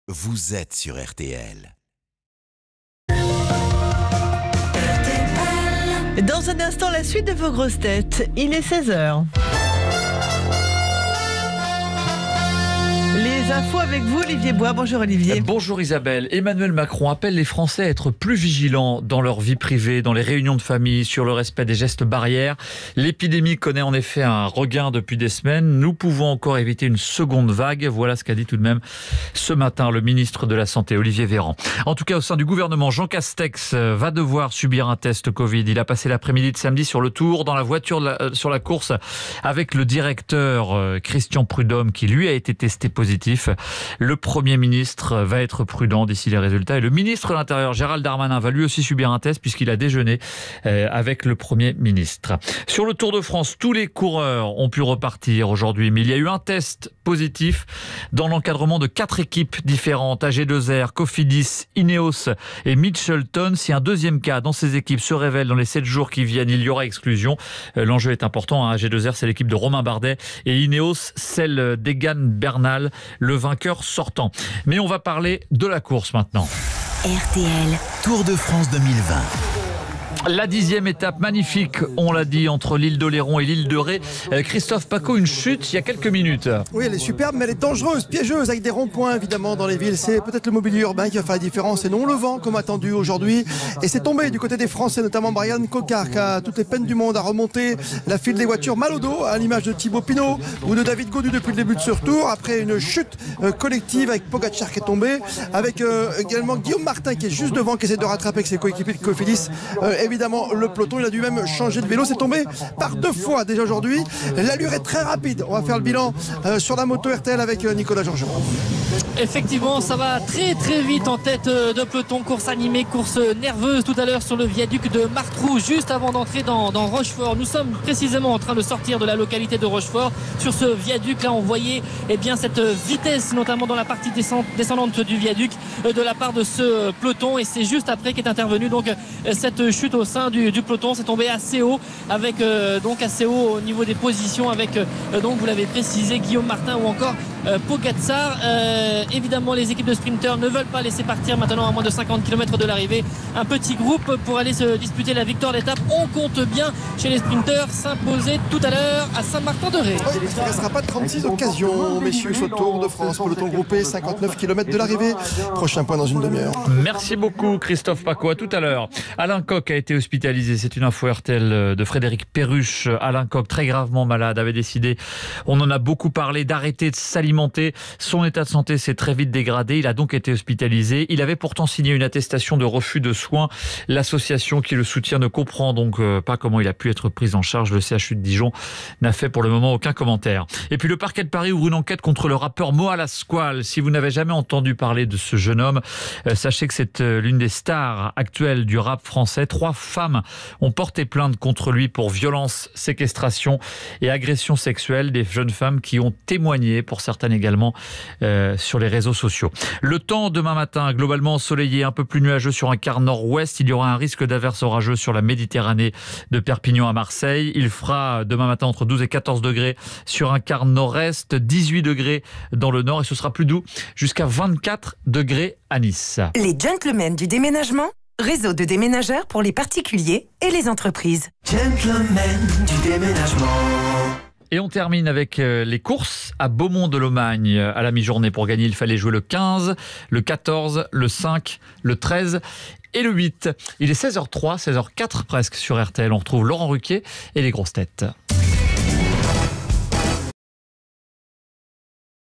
vous êtes sur RTL. Dans un instant, la suite de vos grosses têtes. Il est 16h. Les infos avec vous, Olivier Bois. Bonjour Olivier. Bonjour Isabelle. Emmanuel Macron appelle les Français à être plus vigilants dans leur vie privée, dans les réunions de famille, sur le respect des gestes barrières. L'épidémie connaît en effet un regain depuis des semaines. Nous pouvons encore éviter une seconde vague. Voilà ce qu'a dit tout de même ce matin le ministre de la Santé, Olivier Véran. En tout cas, au sein du gouvernement, Jean Castex va devoir subir un test Covid. Il a passé l'après-midi de samedi sur le tour, dans la voiture, sur la course, avec le directeur Christian Prudhomme, qui lui a été testé positif. Le Premier ministre va être prudent d'ici les résultats et le ministre de l'Intérieur, Gérald Darmanin, va lui aussi subir un test puisqu'il a déjeuné avec le Premier ministre. Sur le Tour de France, tous les coureurs ont pu repartir aujourd'hui, mais il y a eu un test positif dans l'encadrement de 4 équipes différentes, AG2R, Cofidis, Ineos et Mitchelton. Si un deuxième cas dans ces équipes se révèle dans les 7 jours qui viennent, il y aura exclusion. L'enjeu est important. AG2R, c'est l'équipe de Romain Bardet et Ineos, celle d'Egan Bernal, le vainqueur sortant. Mais on va parler de la course maintenant. RTL, Tour de France 2020. La 10e étape magnifique, on l'a dit, entre l'île d'Oléron et l'île de Ré. Christophe Pacaud, une chute il y a quelques minutes. Oui, elle est superbe, mais elle est dangereuse, piégeuse, avec des ronds-points évidemment dans les villes. C'est peut-être le mobilier urbain qui va faire la différence et non le vent comme attendu aujourd'hui. Et c'est tombé du côté des Français, notamment Brian Cocard, qui a toutes les peines du monde à remonter la file des voitures mal au dos, à l'image de Thibaut Pinot ou de David Gaudu depuis le début de ce retour, après une chute collective avec Pogacar qui est tombé, avec également Guillaume Martin qui est juste devant, qui essaie de rattraper avec ses coéquipiers de Cofidis. Évidemment, le peloton, il a dû même changer de vélo. C'est tombé par 2 fois déjà aujourd'hui. L'allure est très rapide. On va faire le bilan sur la moto RTL avec Nicolas Georgeon. Effectivement, ça va très très vite en tête de peloton. Course animée, course nerveuse tout à l'heure sur le viaduc de Martrou, juste avant d'entrer dans Rochefort. Nous sommes précisément en train de sortir de la localité de Rochefort. Sur ce viaduc là, on voyait cette vitesse, notamment dans la partie descendante du viaduc, de la part de ce peloton. Et c'est juste après qu'est intervenue donc cette chute au sein du peloton. C'est tombé assez haut, avec assez haut au niveau des positions, avec vous l'avez précisé, Guillaume Martin ou encore Pogacar. Évidemment, les équipes de sprinteurs ne veulent pas laisser partir maintenant à moins de 50 km de l'arrivée un petit groupe pour aller se disputer la victoire d'étape. On compte bien chez les sprinteurs s'imposer tout à l'heure à Saint-Martin-de-Ré. Oui, il ne restera pas 36 occasions, messieurs, sur le Tour de France. Peloton groupé, 59 km de l'arrivée. Prochain point dans une demi-heure. Merci beaucoup Christophe Pacaud, à tout à l'heure. Alain Coq a été hospitalisé, c'est une info RTL de Frédéric Perruche. Alain Coq, très gravement malade, avait décidé, on en a beaucoup parlé, d'arrêter de s'alimenter. Son état de santé s'est très vite dégradé, il a donc été hospitalisé. Il avait pourtant signé une attestation de refus de soins. L'association qui le soutient ne comprend donc pas comment il a pu être pris en charge. Le CHU de Dijon n'a fait pour le moment aucun commentaire. Et puis le parquet de Paris ouvre une enquête contre le rappeur Moa Lasquale. Si vous n'avez jamais entendu parler de ce jeune homme, sachez que c'est l'une des stars actuelles du rap français. 3 femmes ont porté plainte contre lui pour violence, séquestration et agression sexuelle. Des jeunes femmes qui ont témoigné, pour certaines également, sur les réseaux sociaux. Le temps demain matin, globalement ensoleillé, un peu plus nuageux sur un quart nord-ouest. Il y aura un risque d'averse orageuse sur la Méditerranée de Perpignan à Marseille. Il fera demain matin entre 12 et 14 degrés sur un quart nord-est, 18 degrés dans le nord et ce sera plus doux jusqu'à 24 degrés à Nice. Les gentlemen du déménagement, réseau de déménageurs pour les particuliers et les entreprises. Gentlemen du déménagement. Et on termine avec les courses à Beaumont-de-Lomagne à la mi-journée. Pour gagner, il fallait jouer le 15, le 14, le 5, le 13 et le 8. Il est 16h03, 16h04 presque sur RTL. On retrouve Laurent Ruquier et les grosses têtes.